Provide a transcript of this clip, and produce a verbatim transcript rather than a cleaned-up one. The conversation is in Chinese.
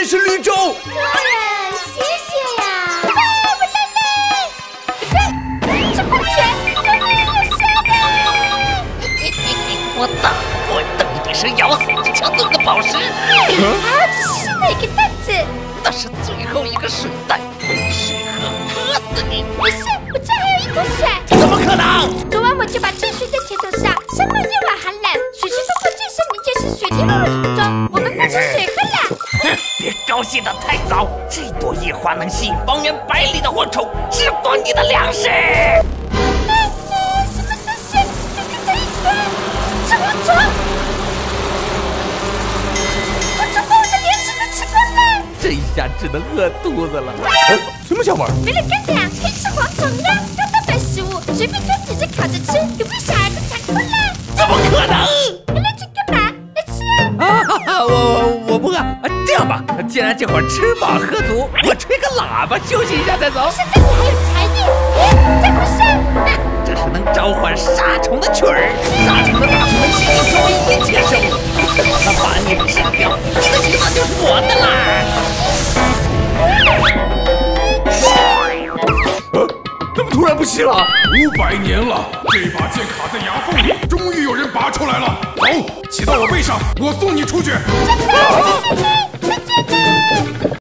是绿洲。 夫人，谢谢呀。啊，我奶奶！你看，这喷泉里面有虾呢。 我打我等你被蛇咬死，就抢走你的宝石。 啊，这是哪个袋子？ 那是最后一个水袋，被水喝渴死你！ 没事，我这还有一桶水。 怎么可能？ 昨晚我就把这水在铁桶上，上面夜晚寒冷，水汽通过这声凝结时水滴落了桶中，我们不吃水喝了。 哼，别高兴得太早，这朵野花能吸引方圆百里的蝗虫，吃光你的粮食。 奶奶，什么东西？这个可以吃？是蝗虫！蝗虫把我的粮食都吃光了。 这一下只能饿肚子了。 哎，什么小味儿？ 为了干粮，可以吃蝗虫呢。高蛋白食物，随便端起着烤着吃，有没有小孩的残酷了？ 怎么可能？ 你来这干嘛？来吃啊！ 啊哈哈，我我我不饿。这样吧，既然这会儿吃饱喝足，我吹个喇叭休息一下再走。 现在你还有才艺？哎，这回事？ 这是能召唤杀虫的曲儿，杀虫的大虫能吸引周围一切生物，等它把你吃掉，你的地方就是我的啦！ 呃，怎么突然不吸了？ 五百年了，这把剑卡在牙缝里，终于有人拔出来了。走，骑到我背上，我送你出去。 再见，再见。